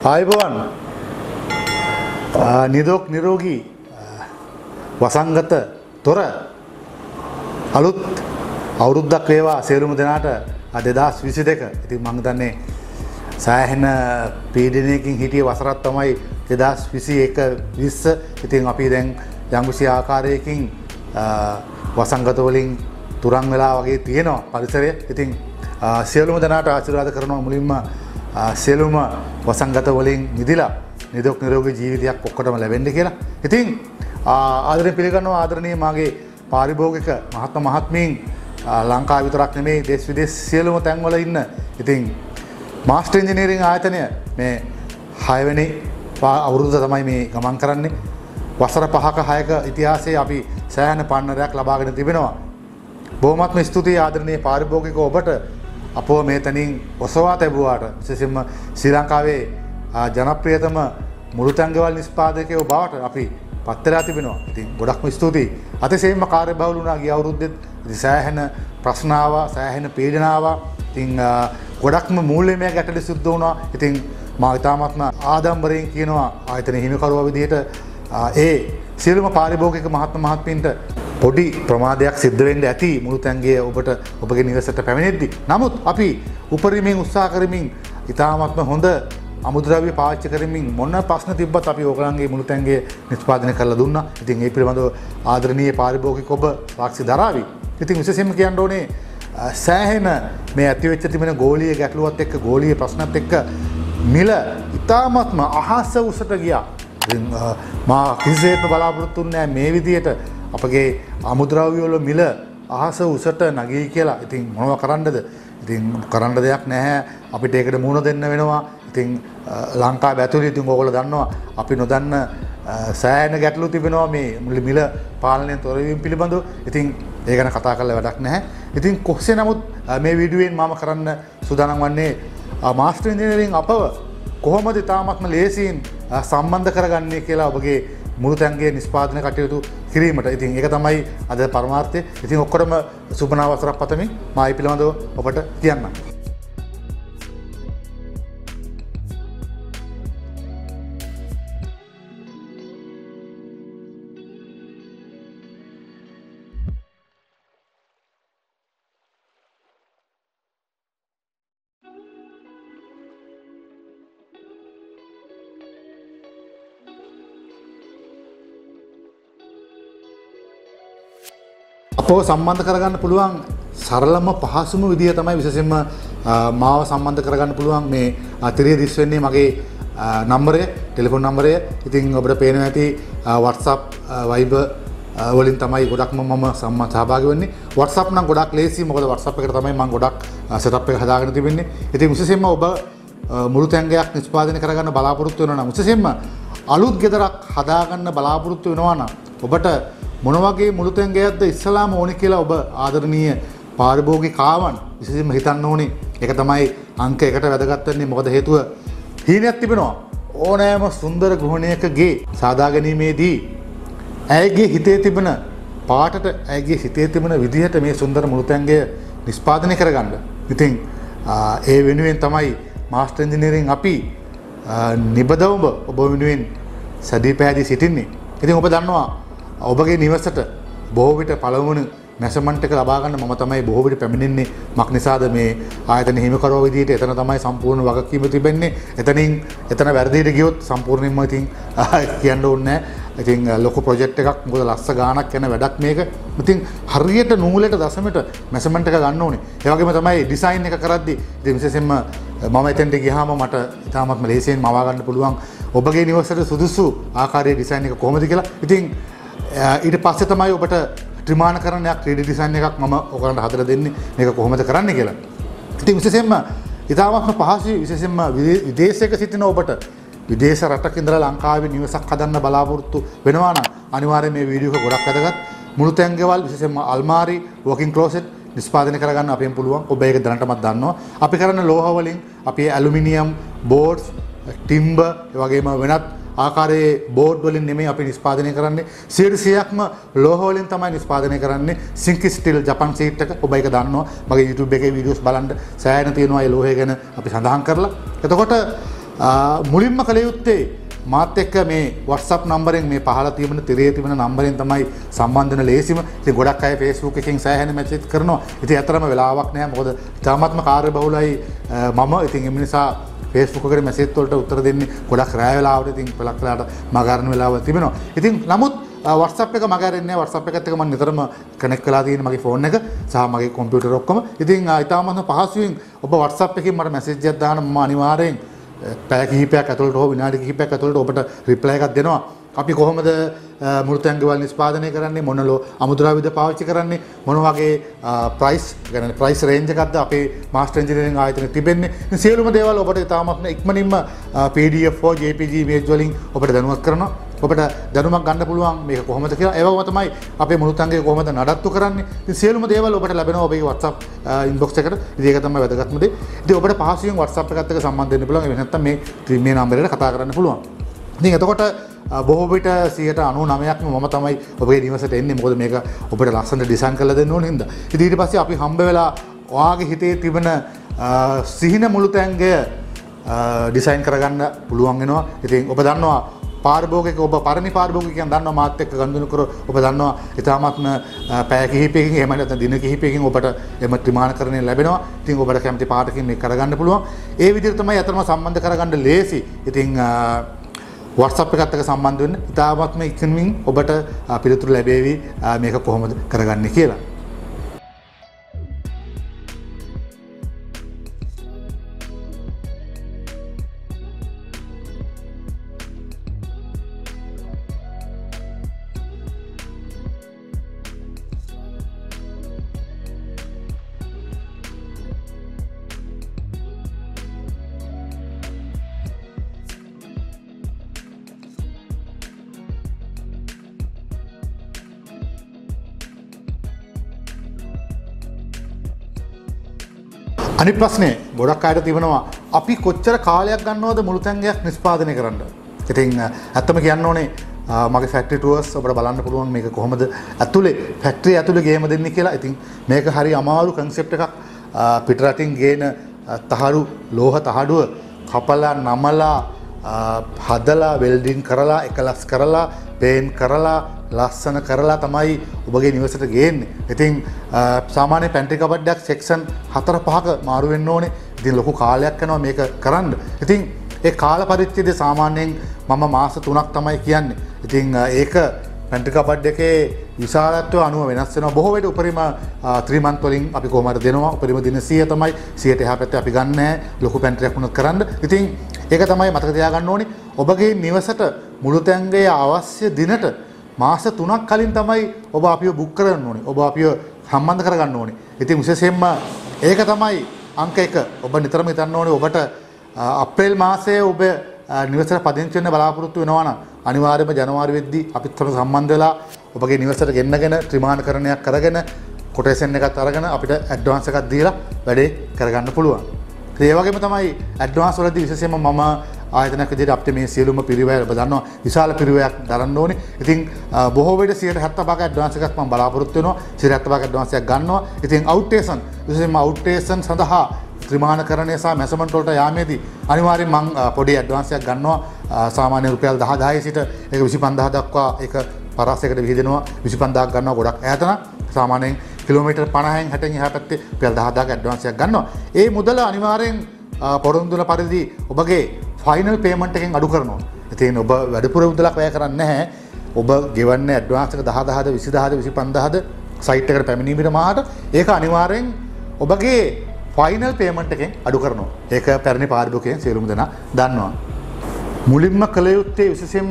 ආයුබෝවන් නිරෝග නිරෝගී වසංගත තොර අලුත් අවුරුද්දක් වේවා සියලුම දෙනාට 2022. ඉතින් මම හිතන්නේ සෑහෙන පීඩනයකින් හිටිය වසරක් තමයි 2021-20. ඉතින් අපි දැන් යම්කිසි ආකාරයකින් වසංගත වලින් තුරන් වෙලා වගේ තියෙනවා පරිසරය. ඉතින් සියලුම දෙනාට ආශිර්වාද කරනවා මුලින්ම සියලුම වසංගත වලින් මිදලා නිරෝග නිරෝගී ජීවිතයක් ඔක්කොටම ලැබෙන්න කියලා. ඉතින් ආදරයෙන් පිළිගන්නවා ආදරණීය මාගේ පාරිභෝගික මහත්ම මහත්මීන් ලංකාව විතරක් නෙමෙයි දේශ විදේශ සියලුම තැන්වල ඉන්න. ඉතින් මාස්ටර් ඉංජිනේරින් ආයතනය මේ 6 වෙනි අවුරුද්ද තමයි මේ ගමන් කරන්නේ. වසර 5ක 6ක ඉතිහාසයේ අපි සෑහෙන පන්නරයක් ලබාගෙන තිබෙනවා. බොහොමත්ම ස්තුතියි ආදරණීය පාරිභෝගික ඔබට අපෝ මේ තනින් ඔසවා තැබුවාට විශේෂයෙන්ම ශ්‍රී ලංකාවේ ජනප්‍රියතම මුළුතැන්ගෙවල් නිෂ්පාදකයෝ බවට අපි පත් වෙලා තිබෙනවා. ඉතින් ගොඩක්ම ස්තුතියි. අතිශයින්ම කාර්යබහුල වුණා ගිය අවුරුද්දෙත්. ඉතින් සෑහෙන ප්‍රශ්න ආවා, සෑහෙන පීඩන ආවා. ඉතින් ගොඩක්ම මූල්‍යමය ගැටලු සිද්ධ වුණා. ඉතින් මා ඉතාමත්ම ආඩම්බරයෙන් කියනවා ආයතන හිමිකරුවා විදිහට ඒ සියලුම පාරිභෝගික මහත්ම මහත්මීන්ට පොඩි ප්‍රමාදයක් සිද්ධ වෙන්න ඇති මුළුතැන්ගේ ඔබට ඔබගේ නිවසට පැමිණෙද්දී. නමුත් අපි උපරිමයෙන් උත්සාහ කරමින් ඉතාමත්ම හොඳ අමුද්‍රව්‍ය පාවිච්චි කරමින් මොන ප්‍රශ්න තිබ්බත් අපි ඕගලන්ගේ මුළුතැන්ගේ නිෂ්පාදනය කරලා දුන්නා. ඉතින් ඒ පිළිබඳව ආදරණීය පාරිභෝගික ඔබ සාක්ෂි දරාවි. ඉතින් විශේෂයෙන්ම කියන්න ඕනේ සෑහෙන මේ ඇතිවෙච්ච තිබෙන ගෝලීය ගැටලුවත් එක්ක ගෝලීය ප්‍රශ්නත් එක්ක මිල ඉතාමත්ම අහස උසට ගියා. ඉතින් මා කිසිසේත්ම බලාපොරොත්තු වෙන්නේ මේ විදියට අපගේ අමුද්‍රව්‍ය වල මිල අහස උසට නැගී කියලා. ඉතින් මොනව කරන්නද? ඉතින් කරන්න දෙයක් නැහැ. අපිට ඒකට මුහුණ දෙන්න වෙනවා. ඉතින් ලංකාව ඇතුළේ ඉතින් ඕගොල්ලෝ දන්නවා අපි නොදන්න සෑහෙන ගැටලු තිබෙනවා මේ මිල පාලනයෙන් තොරවීම පිළිබඳව. ඉතින් ඒ ගැන කතා කරලා වැඩක් නැහැ. ඉතින් කොහොසේ නමුත් මේ වීඩියෝෙන් මම කරන්න සූදානම් වන්නේ මාස්ටර් ඉංජිනේරින් අපව කොහොමද තාමත්ම ලේසියෙන් සම්බන්ධ කරගන්නේ කියලා ඔබගේ මුළුතැන්ගේ නිෂ්පාදන කටයුතු කිරීමට. ඉතින් ඒක තමයි අද පරමාර්ථය. ඉතින් ඔක්කොටම සුබ නව වසරක් පතමින් මා මේ පිළිබඳව ඔබට කියන්නම්. අපව සම්බන්ධ කරගන්න පුළුවන් සරලම පහසුම විදිය තමයි විශේෂයෙන්ම මාව සම්බන්ධ කරගන්න පුළුවන් මේ තිරිය දිස් වෙන්නේ මගේ නම්බරය, ටෙලිෆෝන් නම්බරය. ඉතින් ඔබට පේනවා ඇති WhatsApp, Viber වලින් තමයි ගොඩක්ම මම සහභාගී වෙන්නේ. WhatsApp නම් ගොඩක් ලේසි. මොකද WhatsApp එකට තමයි මම ගොඩක් setup එක හදාගෙන තිබෙන්නේ. ඉතින් විශේෂයෙන්ම ඔබ මුළුතැන්ගයක් නිෂ්පාදනය කරගන්න බලාපොරොත්තු වෙනවා නම් විශේෂයෙන්ම අලුත් ගෙදරක් හදාගන්න බලාපොරොත්තු වෙනවා නම් ඔබට මොන වගේ මුළුතැන්ගයක්ද ඉස්සලාම ඕනේ කියලා ඔබ ආදරණීය පාරිභෝගිකාවන් විශේෂයෙන්ම හිතන්න ඕනේ. ඒක තමයි අංක 1ට වැදගත් වෙන්නේ. මොකද හේතුව හීනයක් තිබෙනවා. ඕනෑම සුන්දර ගෘහණයකගේ සාදා ගැනීමේදී ඇයගේ හිතේ තිබෙන පාටට, ඇයගේ හිතේ තිබෙන විදිහට මේ සුන්දර මුළුතැන්ගය නිෂ්පාදනය කරගන්න. ඉතින් ඒ වෙනුවෙන් තමයි මාස්ටර් ඉංජිනේරින් අපි නිබදවම ඔබ වෙනුවෙන් සැදී පැහැදී සිටින්නේ. ඉතින් ඔබ දන්නවා ඔබගේ නිවසට බොහෝ විට පළමුවන මැෂර්මන්ට් එක ලබා ගන්න මම තමයි බොහෝ විට පැමිණෙන්නේ. මක් නිසාද මේ ආයතන හිමිකරුවා විදිහට එතන තමයි සම්පූර්ණ වගකීම තිබෙන්නේ. එතන වැරදියට ගියොත් සම්පූර්ණයෙන්ම ඉතින් කියන්න ඕනේ නැහැ. ඉතින් ලොකු ප්‍රොජෙක්ට් එකක් මොකද ලස්ස ගාණක් යන වැඩක් මේක. ඉතින් හරියට නූලට දශමයට මැෂර්මන්ට් එක ගන්න ඕනේ. ඒ වගේම තමයි ඩිසයින් එක කරද්දී ඉතින් විශේෂයෙන්ම මම එතෙන්ට ගියාම මට ඉතාමත්ම ලේසියෙන් මවා ගන්න පුළුවන් ඔබගේ නිවසට සුදුසු ආකාරයේ ඩිසයින් එක කොහොමද කියලා. ඉතින් ඊට පස්සේ තමයි ඔබට ත්‍රිමාණ කරණයක් 3D ඩිසයින් එකක් මම ඔයගලන්ට හදලා දෙන්නේ මේක කොහොමද කරන්න කියලා. ඉතින් විශේෂයෙන්ම ඉතාමත්ම පහසුයි. විශේෂයෙන්ම විදේශයක සිටින ඔබට විදේශ රටක ඉඳලා ලංකාවේ නිවසක් හදන්න බලාපොරොත්තු වෙනවා නම් අනිවාර්යයෙන් මේ වීඩියෝ එක ගොඩක් වැදගත්. මුළුතැන්ගෙවල් විශේෂයෙන්ම අල්මාරි, වෝකින් ක්ලෝසෙට් නිෂ්පාදනය කරගන්න අපෙන් පුළුවන්. ඔබ ඒක දැනටමත් දන්නවා. අපි කරන ලෝහ වලින් අපි ඇලුමිනියම් බෝඩ්ස්, ටිම්බර්, ඒ වගේම වෙනත් ආකාරයේ බෝඩ් වලින් නෙමෙයි අපි නිෂ්පාදනය කරන්නේ. 100%ක්ම ලෝහ වලින් තමයි නිෂ්පාදනය කරන්නේ. සිංක් ස්ටිල් ජපන් සීට් එක ඔබ ඒක දන්නවා. මගේ YouTube එකේ වීඩියෝස් බලන්න සෑහෙන තියෙනවා ඒ ලෝහය ගැන අපි සඳහන් කරලා. එතකොට මුලින්ම කළ යුත්තේ මාත් එක්ක මේ WhatsApp නම්බරෙන් මේ පහළ තියෙන තිරේ තිබෙන නම්බරෙන් තමයි සම්බන්ධ වෙන ලේසිම. ඉතින් ගොඩක් අය Facebook එකෙන් සෑහෙන මැසේජ් කරනවා. ඉතින් ඇත්තටම වෙලාවක් නැහැ. මොකද තාමත්ම කාර්යබහුලයි මම. ඉතින් ඒ නිසා Facebook එකේ මැසේජ් වලට උත්තර දෙන්නේ ගොඩක් රැය වෙලාවට. ඉතින් පළක් වෙලාවට මගහරින වෙලාවල් තිබෙනවා. ඉතින් නමුත් WhatsApp එක මගහරින්නේ නැහැ. WhatsApp එකත් එක්ක මම නිතරම කනෙක්ට් වෙලා තියෙන මගේ ෆෝන් එක සහ මගේ කම්පියුටර් ඔක්කොම. ඉතින් ඊටාමත් පහසුවෙන් ඔබ WhatsApp එකකින් මට මැසේජ් එකක් දාන්න මම අනිවාර්යෙන් පැය කිහිපයක් ඇතුළත හෝ විනාඩි කිහිපයක් ඇතුළත ඔබට රිප්ලයි එකක් දෙනවා. අපි කොහොමද මෘතංගවල නිෂ්පාදනය කරන්නේ, මොන අමුද්‍රව්‍යද පාවිච්චි කරන්නේ, මොන වගේ ප්‍රයිස් රේන්ජ් එකක්ද අපේ මාස්ටර් ඉංජිනේරින් ආයතනයේ තිබෙන්නේ. ඉතින් සියලුම දේවල් ඔබට ඉතාමත් ඉක්මනින්ම PDF හෝ JPG image වලින් ඔබට දැනුවත් කරනවා. ඔබට දැනුමක් ගන්න පුළුවන් මේක කොහොමද කියලා. ඒ වගේම තමයි අපේ මෘතංගය කොහොමද නඩත්තු කරන්නේ. ඉතින් සියලුම දේවල් ඔබට ලැබෙනවා ඔබේ WhatsApp inbox එකට. ඉතින් ඒක තමයි වැදගත්ම දේ. ඉතින් ඔබට පහසුවෙන් WhatsApp එකත් එක්ක සම්බන්ධ වෙන්න පුළුවන්. එහෙම නැත්නම් මේ නම්බරයට කතා කරන්න පුළුවන්. ඉතින් එතකොට බොහෝ විට 99%ක්ම මම තමයි ඔබේ නිවසට එන්නේ. මොකද මේක ඔබට ලස්සනට ඩිසයින් කරලා දෙන්න ඕන හින්දා. ඉතින් ඊට පස්සේ අපි හම්බ වෙලා ඔයාගේ හිතේ තිබෙන සිහින මුළුතැන්ගය ඩිසයින් කරගන්න පුළුවන් වෙනවා. ඉතින් ඔබ දන්නවා පාරිභෝගික ඔබ පරණ පාරිභෝගිකයන් දන්නවා මාත් එක්ක ගනුදෙනු කර ඔබ දන්නවා ඉතාමත්ම පැය කිහිපයකින් එහෙම නැත්නම් දින කිහිපයකින් ඔබට එම ත්‍රිමාණකරණය ලැබෙනවා. ඉතින් ඔබට කැමති පාටකින් මේක කරගන්න පුළුවන්. ඒ විදිහට තමයි අතරම සම්බන්ධ කරගන්න ලේසි. ඉතින් WhatsApp එකත් එක්ක සම්බන්ධ වෙන්න ඉතාමත්ම ඉක්මනින් ඔබට පිළිතුරු ලැබෙවි මේක කොහොමද කරගන්නේ කියලා. අනිත් ප්‍රශ්නේ ගොඩක් අයට තිබෙනවා අපි කොච්චර කාලයක් ගන්නවද මුළුතැන්ගයක් නිෂ්පාදනය කරන්න. ඉතින් ඇත්තම කියන්න ඕනේ මගේ ෆැක්ටරි ටුවර්ස් ඔබට බලන්න පුළුවන් මේක කොහොමද ඇතුලේ ෆැක්ටරි ඇතුලේ ගේම දෙන්නේ කියලා. ඉතින් මේක හරි අමාරු කන්සෙප්ට් එකක්. පිටරටින් ගේන තහඩු ලෝහ තහඩුව කපලා නමලා හදලා වෙල්ඩින් කරලා එකලස් කරලා පේන් කරලා ලස්සන කරලා තමයි ඔබගේ නිවසට ගේන්නේ. ඉතින් සාමාන්‍ය පැන්ට්‍රි කබඩ්ඩයක් සෙක්ෂන් 4-5ක මාරු වෙන්න ඕනේ. ඉතින් ලොකු කාලයක් යනවා මේක කරන්න. ඉතින් ඒ කාල පරිච්ඡේදය සාමාන්‍යයෙන් මම මාස 3ක් තමයි කියන්නේ. ඉතින් ඒක පැන්ට්‍රි කබඩ් එකේ විශාලත්වය අනුව වෙනස් වෙනවා. බොහෝ වෙලට උපරිම 3 month වලින් අපි කොහොමද දෙනවා. උපරිම දින 100 තමයි. 100ට එහා පැත්තේ අපි ගන්න නැහැ. ලොකු පැන්ට්‍රියක් වුණත් කරන්න. ඉතින් ඒක තමයි මතක තියාගන්න ඕනේ. ඔබගේ නිවසට මුළුතැන්ගේ අවශ්‍ය දිනට මාස 3ක් කලින් තමයි ඔබ අපිව බුක් කරන්න ඕනේ. ඔබ අපිව සම්බන්ධ කරගන්න ඕනේ. ඉතින් විශේෂයෙන්ම ඒක තමයි අංක 1. ඔබ නිතරම හිතන්න ඕනේ ඔබට අප්‍රේල් මාසයේ ඔබ නිවසට පදිංචි වෙන්න බලාපොරොත්තු වෙනවා නම් අනිවාර්යයෙන්ම ජනවාරි වෙද්දී අපිත් සම්බන්ධ වෙලා ඔබගේ නිවසට ගෙන්නගෙන ත්‍රිමාණකරණයක් කරගෙන කොටේෂන් එකක් අරගෙන අපිට ඇඩ්වාන්ස් එකක් දීලා වැඩේ කරගන්න පුළුවන්. ඒ වගේම තමයි ඇඩ්වාන්ස් වලදී විශේෂයෙන්ම මම ආයතනයක් විදිහට අපිට මේ සියලුම පිරිවැය ඔබ දන්නවා විශාල පිරිවැයක් දරන්න ඕනේ. ඉතින් බොහෝ විට 75ක ඇඩ්වාන්ස් එකක් මම බලාපොරොත්තු වෙනවා. 75ක ඇඩ්වාන්ස් එකක් ගන්නවා. ඉතින් අවුට්ටේෂන් විශේෂයෙන්ම අවුට්ටේෂන් සඳහා ත්‍රිමාණකරණය සහ මැසර්මන්ට් වලට යාමේදී අනිවාර්යෙන් මම පොඩි ඇඩ්වාන්ස් එකක් ගන්නවා. සාමාන්‍ය රුපියල් 10000 සිට ඒක 25000 දක්වා ඒක පරාසයකට විහිදෙනවා. 25000ක් ගන්නවා ගොඩක් ඈත නම් සාමාන්‍යයෙන් කිලෝමීටර් 50න් 60න් එහා පැත්තේ රුපියල් 10000ක ඇඩ්වාන්ස් එකක් ගන්නවා. ඒ මුදල අනිවාර්යෙන් පොරොන්දුන පරිදි ඔබගේ ෆයිනල් පේමන්ට් එකෙන් අඩු කරනවා. ඉතින් ඔබ වැඩිපුර මුදලක් වැය කරන්නේ නැහැ. ඔබ ගෙවන්නේ ඇඩ්වාන්ස් එක 10000ද 20000ද 25000ද සයිට් එකට පැමිණීමේ මාහට ඒක අනිවාර්යෙන් ඔබගේ ෆයිනල් පේමන්ට් එකෙන් අඩු කරනවා. ඒක පැරණි පාරිභෝගිකයන් සියලුම දෙනා දන්නවා. මුලින්ම කළ යුත්තේ විශේෂයෙන්ම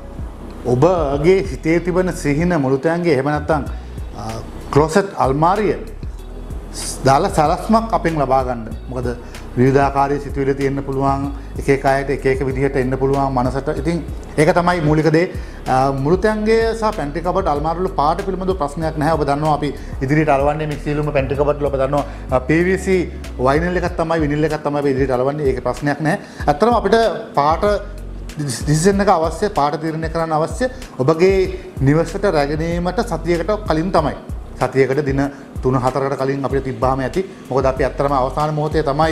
ඔබගේ හිතේ තිබෙන සිහින මුළුතැන්ගේ එහෙම නැත්නම් ක්ලෝසට් අල්මාරිය දාලා සලස්මක් අපෙන් ලබා ගන්න. මොකද විවිධාකාරී සිතුවිලි තියෙන්න පුළුවන් එක එක අයට එක එක විදිහට එන්න පුළුවන් මනසට. ඉතින් ඒක තමයි මූලික දේ. මුළුතැන්ගේ සහ පැන්ට්‍රි කබඩ් අල්මාරිවල පාට පිළිබඳව ප්‍රශ්නයක් නැහැ. ඔබ දන්නවා අපි ඉදිරියට අලවන්නේ මේ සියලුම පැන්ට්‍රි කබඩ් වල ඔබ දන්නවා PVC වයිනල් එකක් තමයි විනිල් එකක් තමයි අපි ඉදිරියට අලවන්නේ. ඒක ප්‍රශ්නයක් නැහැ. ඇත්තටම අපිට පාට ඩිසිෂන් එක අවශ්‍ය පාට තීරණය කරන්න අවශ්‍ය ඔබගේ නිවසට රැගෙනීමට සතියකට කලින් තමයි. සතියකට දින 3-4කට කලින් අපිට තිබ්බාම ඇති. මොකද අපි ඇත්තටම අවසාන මොහොතේ තමයි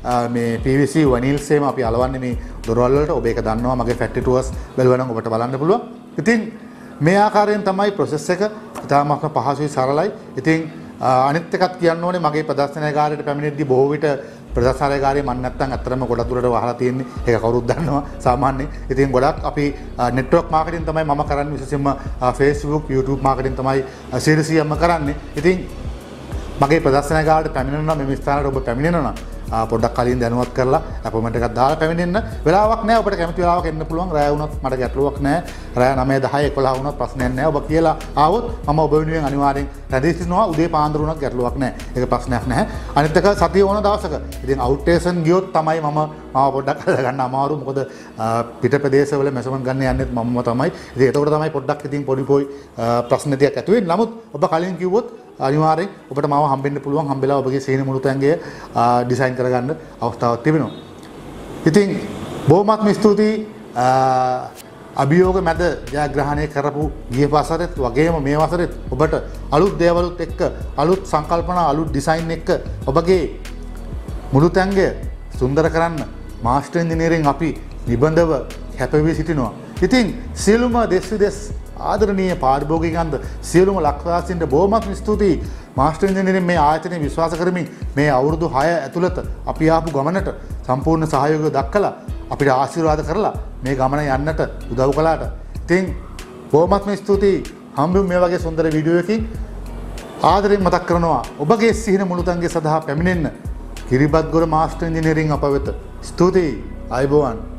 මේ PVC වනීල්ස් එහෙම අපි අලවන්නේ මේ දොරවල් වලට. ඔබ ඒක දන්නවා මගේ ෆැක්ටරි ටුවර්ස් බැලුවා නම් ඔබට බලන්න පුළුවන්. ඉතින් මේ ආකාරයෙන් තමයි ප්‍රොසෙස් එක. ඉතාමත්ම පහසුයි සරලයි. ඉතින් අනිත් එකත් කියන්න ඕනේ මගේ ප්‍රදර්ශනකාරයට පැමිණෙද්දී බොහෝ විට ප්‍රදර්ශනකාරය මම නැත්තම් අත්‍තරම ගොඩක් දුරට වහලා තියෙන්නේ. ඒක කවුරුත් දන්නවා සාමාන්‍යයෙන්. ඉතින් ගොඩක් අපි නෙට්වර්ක් මාකටිං තමයි මම කරන්නේ විශේෂයෙන්ම Facebook YouTube මාකටිං තමයි සීරියස්ලියම කරන්නේ. ඉතින් මගේ ප්‍රදර්ශනකාරයට පැමිණෙනවා මේ ස්ථානයට ඔබ පැමිණෙනවා පොඩ්ඩක් කලින් දැනුවත් කරලා අපොයින්ට්මන්ට් එකක් දාලා පැමිණෙන්න. වෙලාවක් නැහැ ඔබට කැමති වෙලාවක එන්න පුළුවන්. රැය වුණත් මට ගැටලුවක් නැහැ. රැය 9 10 11 වුණත් ප්‍රශ්නයක් නැහැ. ඔබ කියලා ආවොත් මම ඔබ වෙනුවෙන් අනිවාර්යෙන් රැඳී සිටිනවා. උදේ පාන්දර වුණත් ගැටලුවක් නැහැ. ඒක ප්‍රශ්නයක් නැහැ. අනිත් එක සතිය ඕන දවසක. ඉතින් අවුට්ටේෂන් ගියොත් තමයි මම පොඩ්ඩක් අල්ලගන්න අමාරු. මොකද පිට ප්‍රදේශවල මෙසමන් ගන්න යන්නෙත් මමම තමයි. ඉතින් ඒකට තමයි පොඩ්ඩක් ඉතින් පොඩි ප්‍රශ්න ටිකක් ඇති වෙන්නේ. නමුත් ඔබ කලින් කිව්වොත් අනිවාර්යෙන් ඔබට මාව හම්බෙන්න පුළුවන්. හම්බෙලා ඔබගේ සීනි මුළුතැන්ගේ ඩිසයින් කරගන්න අවස්ථාවක් තිබෙනවා. ඉතින් බොහොමත්ම ස්තුතියි අභියෝග මැද ජයග්‍රහණය කරපු ගිය වසරෙත් වගේම මේ වසරෙත් ඔබට අලුත් දේවලුත් එක්ක අලුත් සංකල්පනා අලුත් ඩිසයින් එක්ක ඔබගේ මුළුතැන්ගේ සුන්දර කරන්න මාස්ටර් ඉංජිනේරින් අපි නිබඳව කැපවී සිටිනවා. ඉතින් සියලුම දෙස් විදෙස් ආදරණීය පාරිභෝගිකයන්ට සියලුම ලක්වාසීන්ට බොහොමත්ම ස්තුතියි. මාස්ටර් ඉංජිනේරින් මේ ආයතනය විශ්වාස කරමින් මේ අවුරුදු 6 ඇතුළත අපි ආපු ගමනට සම්පූර්ණ සහයෝගය දක්වලා අපිට ආශිර්වාද කරලා මේ ගමන යන්නට උදව් කළාට. ඉතින් බොහොමත්ම ස්තුතියි. හම්බෙමු මේ වගේ සුන්දර වීඩියෝ එකකින්. ආදරෙන් මතක් කරනවා ඔබගේ සිහින මුළුතැන්ගේ සඳහා පැමිණෙන්න කිරිබත්ගොඩ මාස්ටර් ඉංජිනේරින් අප වෙත. ස්තුතියි. ආයුබෝවන්.